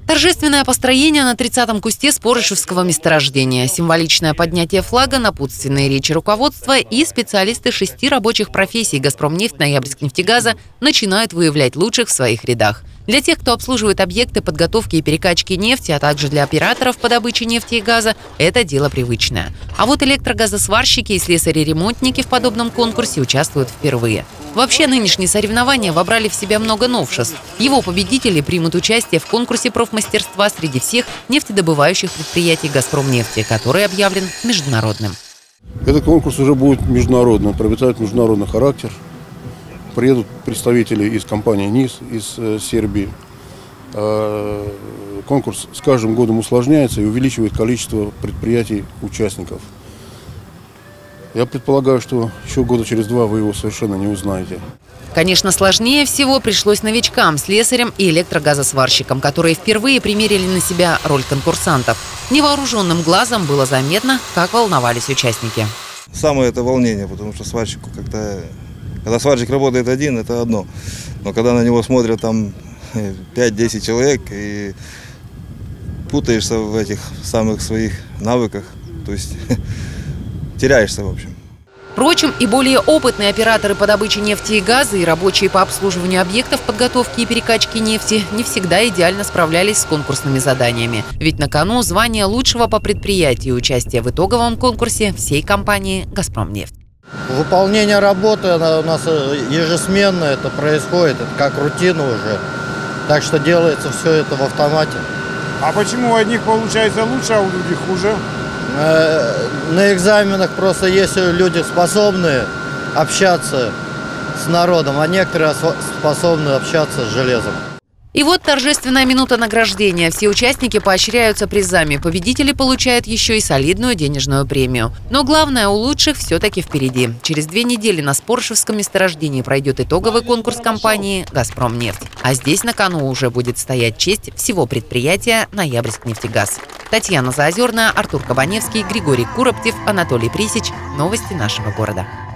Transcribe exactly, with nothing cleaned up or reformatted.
Торжественное построение на тридцатом кусте Спорышевского месторождения, символичное поднятие флага, напутственные речи руководства и специалисты шести рабочих профессий «Газпромнефть», «Ноябрьскнефтегаза» начинают выявлять лучших в своих рядах. Для тех, кто обслуживает объекты подготовки и перекачки нефти, а также для операторов по добыче нефти и газа, это дело привычное. А вот электрогазосварщики и слесари-ремонтники в подобном конкурсе участвуют впервые. Вообще, нынешние соревнования вобрали в себя много новшеств. Его победители примут участие в конкурсе профмастерства среди всех нефтедобывающих предприятий «Газпромнефти», который объявлен международным. Этот конкурс уже будет международным, приобретает международный характер. Приедут представители из компании НИС, из э, Сербии. Э, конкурс с каждым годом усложняется и увеличивает количество предприятий-участников. Я предполагаю, что еще года через два вы его совершенно не узнаете. Конечно, сложнее всего пришлось новичкам, слесарям и электрогазосварщикам, которые впервые примерили на себя роль конкурсантов. Невооруженным глазом было заметно, как волновались участники. Самое это волнение, потому что сварщику, когда, когда сварщик работает один, это одно. Но когда на него смотрят там пять-десять человек и путаешься в этих самых своих навыках, то есть теряешься, в общем. Впрочем, и более опытные операторы по добыче нефти и газа, и рабочие по обслуживанию объектов подготовки и перекачки нефти не всегда идеально справлялись с конкурсными заданиями. Ведь на кону звание лучшего по предприятию, участие в итоговом конкурсе всей компании «Газпромнефть». Выполнение работы у нас ежесменно это происходит, это как рутина уже. Так что делается все это в автомате. А почему у одних получается лучше, а у других хуже? На экзаменах просто есть люди способные общаться с народом, а некоторые способны общаться с железом. И вот торжественная минута награждения. Все участники поощряются призами. Победители получают еще и солидную денежную премию. Но главное, у лучших все-таки впереди. Через две недели на Спорышевском месторождении пройдет итоговый конкурс компании «Газпромнефть». А здесь на кону уже будет стоять честь всего предприятия «Ноябрьскнефтегаз». Татьяна Заозерная, Артур Кабаневский, Григорий Куроптев, Анатолий Присич. Новости нашего города.